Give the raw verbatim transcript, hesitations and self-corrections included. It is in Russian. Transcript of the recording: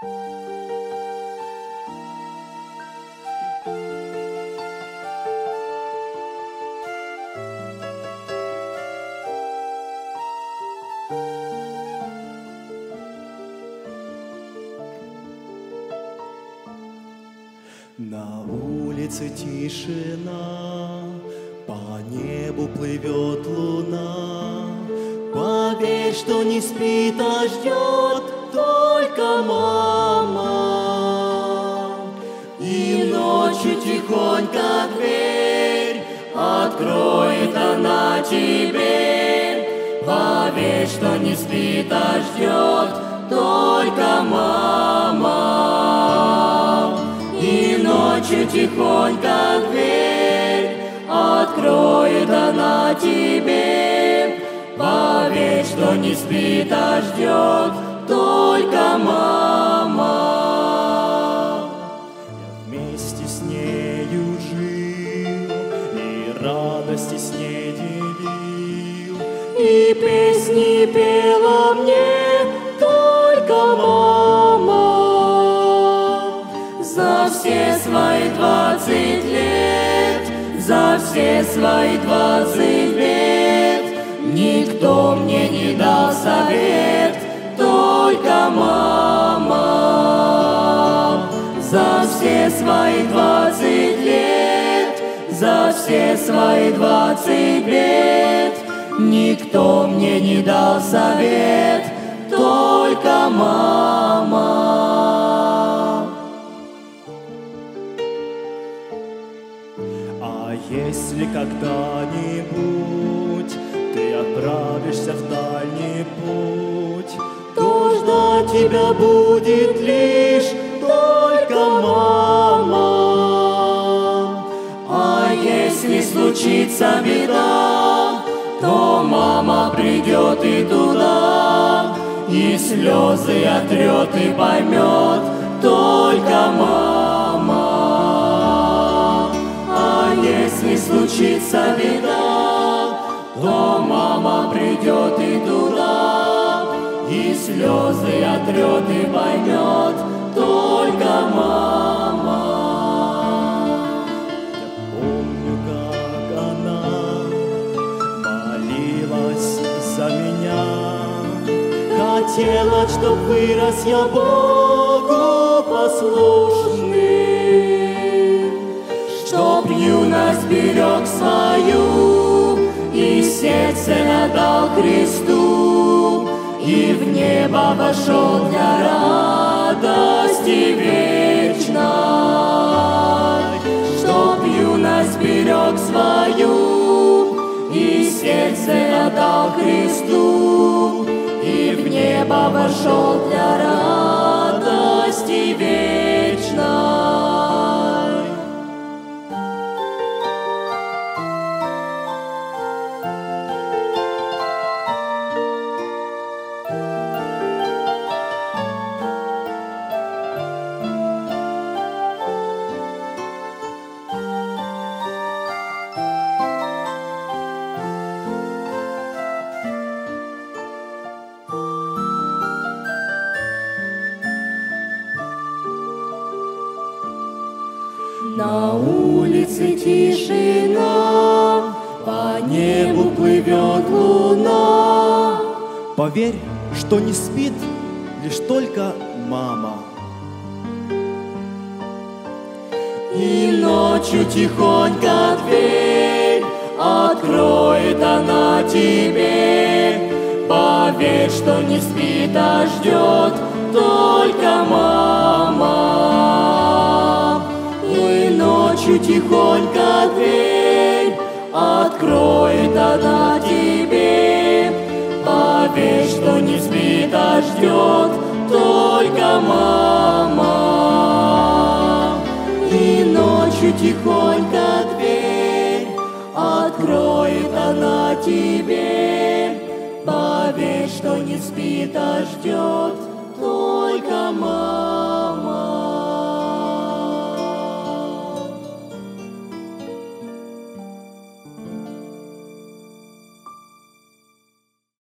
На улице тишина, по небу плывет луна. Поверь, что не спит, а ждет только мама. И ночью тихонько дверь откроет она тебе. Поверь, что не спит, а ждет только мама. И ночью тихонько дверь откроет она тебе. Поверь, что не спит, а ждет только мама. Я вместе с нею жил и радости с ней делил, и песни пела мне только мама. За все свои двадцать лет, за все свои двадцать лет никто мне не дал совет, только мама. За все свои двадцать лет, за все свои двадцать лет никто мне не дал совет, только мама. А если когда-нибудь ты отправишься в дальний путь, то ждать тебя будет лишь только мама. А если случится беда, то мама придет и туда, и слезы отрет и поймет только мама. А если случится беда, то мама придет и туда, и слезы отрет и поймет только мама. Я помню, как она молилась за меня, хотела, чтоб вырос я Богу послушным, чтоб юность берег свою и сердце отдал Христу, и в небо вошел для радости вечной. Чтоб юность берег свою и сердце отдал Христу, и в небо вошел для радости вечной. На улице тишина, по небу плывет луна. Поверь, что не спит лишь только мама. И ночью тихонько дверь откроет она тебе. Поверь, что не спит, а ждет только мама. И ночью тихонько дверь откроет она тебе. Поверь, что не спит, а ждет только мама. И ночью тихонько дверь откроет она тебе. Поверь, что не спит, а ждет только мама.